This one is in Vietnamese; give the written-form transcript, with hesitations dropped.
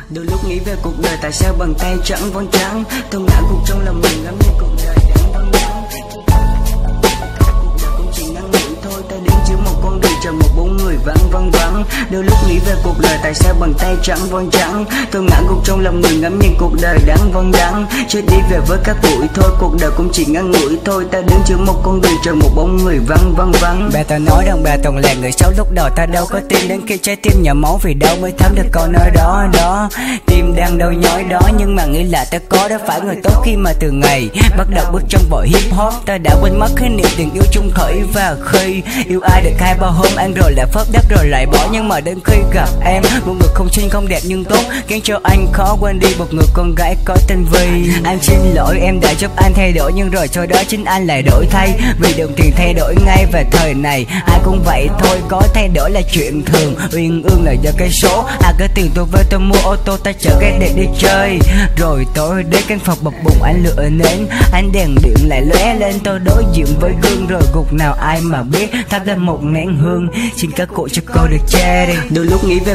Đôi lúc nghĩ về cuộc đời tại sao bàn tay trắng vón trắng. Tôi ngã gục trong lòng mình ngắm nhìn cuộc đời đang vắng vắng. Cuộc đời cũng chỉ ngắn ngủi thôi, ta đến giữa một con đường chờ một bốn người vắng vắng vắng. Đôi lúc nghĩ về cuộc đời tại sao bàn tay trắng vón trắng. Tôi ngã gục trong lòng mình ngắm nhìn cuộc đời đang vắng vắng. Chết đi về với các bụi thôi, cuộc đời cũng chỉ ngắn ngủi thôi, ta đứng giữa một con đường chờ một bóng người vắng vắng vắng. Bà ta nói rằng bà toàn là người xấu, lúc đầu ta đâu có tin, đến khi trái tim nhỏ máu vì đâu mới thấm được câu nói đó đó. Tim đang đau nhói đó, nhưng mà nghĩ là ta có đã phải người tốt khi mà từ ngày bắt đầu bước trong vội hip hop. Ta đã quên mất khái niệm tình yêu chung khởi, và khi yêu ai được 2-3 hôm ăn rồi lại phớt đất rồi lại bỏ. Nhưng mà đến khi gặp em, một người không xinh không đẹp nhưng tốt, khiến cho anh khó quên đi một người con gái có tên Vi. Anh xin lỗi em đã giúp anh thay đổi, nhưng rồi sau đó chính anh lại đổi thay, vì đồng tiền thay đổi ngay. Và thời này ai cũng vậy thôi, có thay đổi là chuyện thường, uyên ương là do cái số. Có tiền tôi với tôi mua ô tô, ta chở cái đẹp đi chơi. Rồi tối đến căn phòng bập bùng anh lựa nến, ánh đèn điện lại lóe lên, tôi đối diện với gương rồi gục nào ai mà biết thắp lên một nén hương. Xin các cụ cho cô được che đi. Đôi lúc nghĩ về